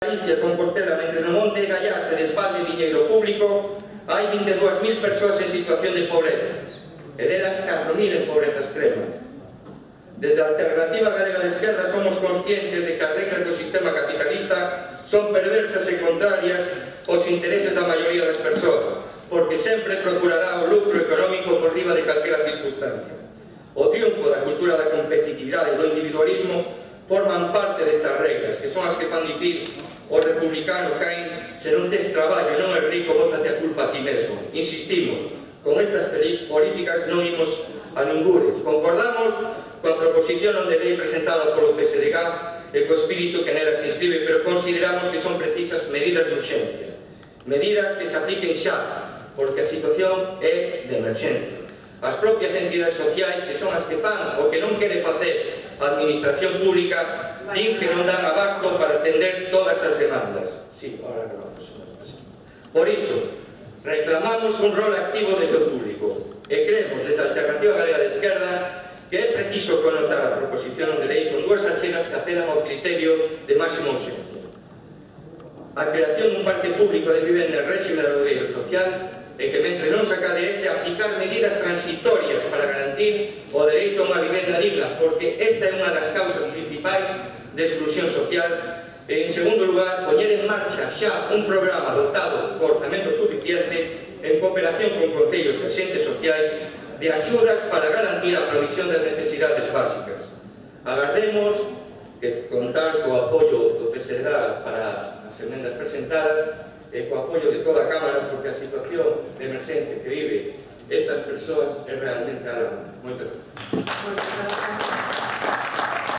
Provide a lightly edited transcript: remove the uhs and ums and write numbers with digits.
Galicia, Compostela, mentre no Monte de Gallá se desfalle diñeiro público, hai 22.000 persoas en situación de pobreza, e delas 4.000 en pobreza extrema. Desde a Alternativa Galega de Esquerda somos conscientes de que as regras do sistema capitalista son perversas e contrarias aos intereses da maioría das persoas, porque sempre procurará o lucro económico por riba de calquera circunstancia. O triunfo da cultura da competitividade e do individualismo forman parte destas regras, que son as que fan dicir o republicano Caín: se non tes traballo e non é rico, bótate a culpa a ti mesmo. Insistimos, con estas políticas non imos a ningures. Concordamos coa proposición de lei presentada polo PSDG e co espírito que nela se inscribe, pero consideramos que son precisas medidas de urxencia, medidas que se apliquen xa, porque a situación é de emerxencia. As propias entidades sociais, que son as que fan o que non quere facer a administración pública, din que non dan abasto para atender todas as demandas. Sí, ahora acabamos, señora presidenta. Por iso, reclamamos un rol activo desde o público e creemos, desde a Alternativa Galega de Esquerda, que é preciso connotar a proposición de lei con dúas achegas que apelan ao criterio de máxima urxencia: a creación dun parque público de vivenda en réxime de alugueiro social, e que, mentre non se acabe este, aplicar medidas transitorias para garantir o dereito a unha vivenda digna, porque esta é unha das causas principais de exclusión social. E, en segundo lugar, poñer en marcha xa un programa dotado por orzamento suficiente en cooperación con concellos e xentes sociais de axudas para garantir a provisión das necesidades básicas. Agardemos que contar co apoio do PSDG para as emendas presentadas e co apoio de toda a Cámara, porque a situación de emerxencia que vive estas persoas é realmente alarmante. Moitas gracias.